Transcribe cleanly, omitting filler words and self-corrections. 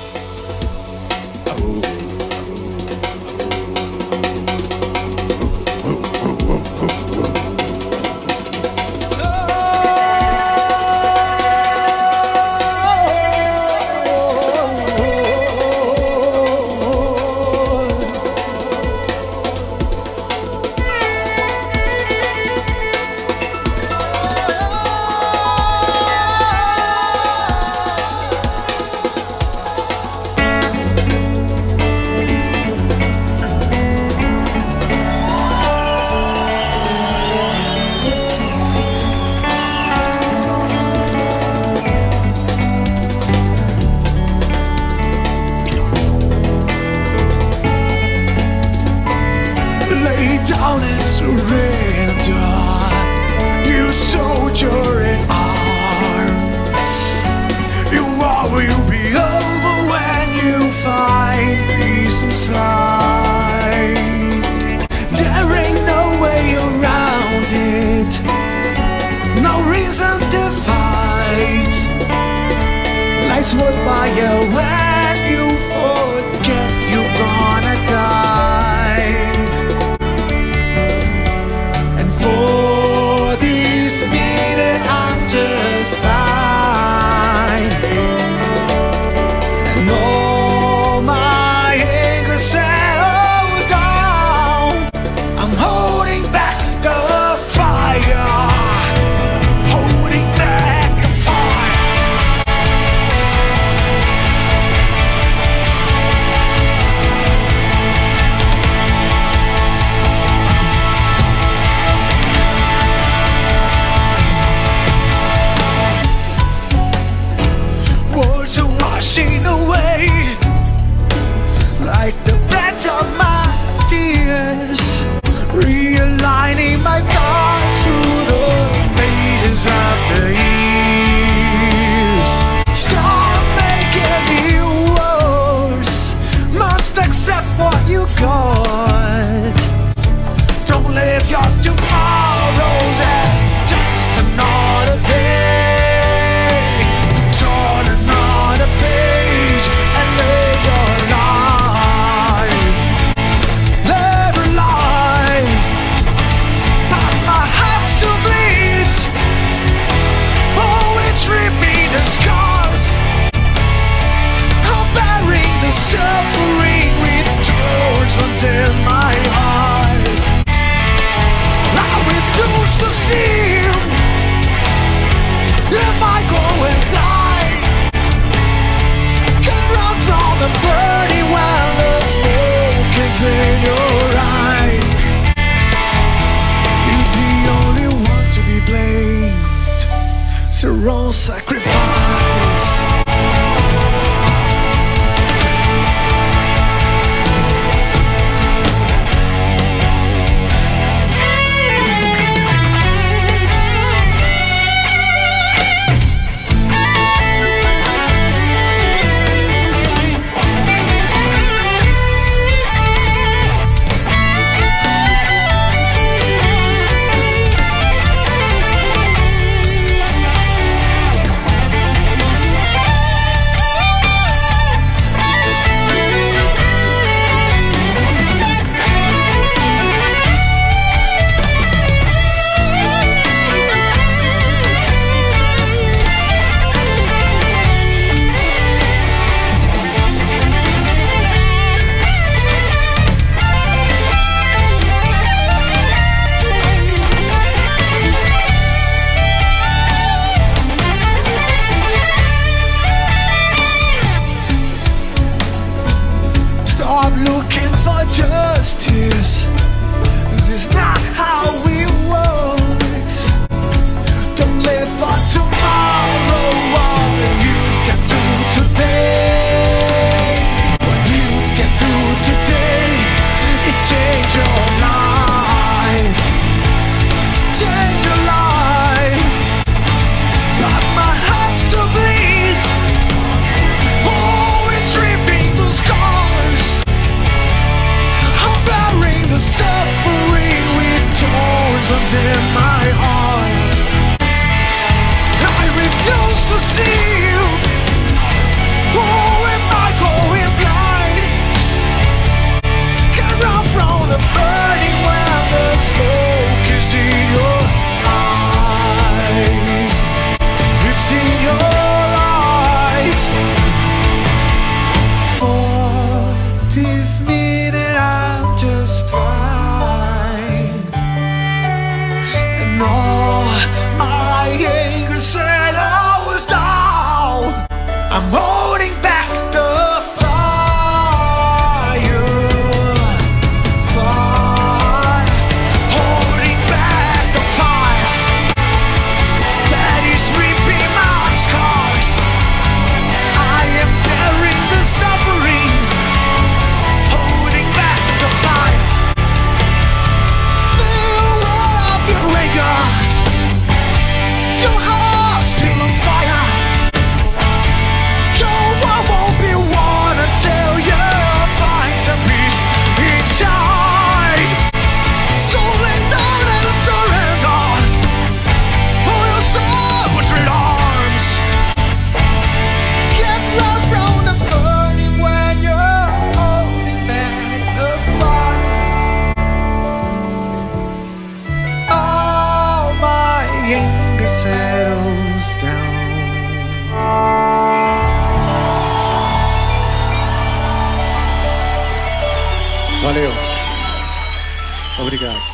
Down and surrender. You soldier in arms. Your war will be over when you find peace inside. There ain't no way around it. No reason to fight. Life's worthwhile when you forget you're gonna die. For this minute I'm just fine, and all my anger settles down. I'm holding back the fire, holding back the fire. Words are washing away like the bed of my tears, realigning my thoughts through the pages of the years. Stop making it worse. Must accept what you got. Don't live your tomorrows as just another day. I'm holding back the fire, fire, holding back the fire that is reaping my scars. I am bearing the suffering, holding back the fire. The roar of your anger, your heart still on fire. Your world won't be one until you find some peace inside. So lay down and surrender all your sacred arms. Get love from the burning when you're holding back the fire. All my anger settles down. Valeu. Obrigado.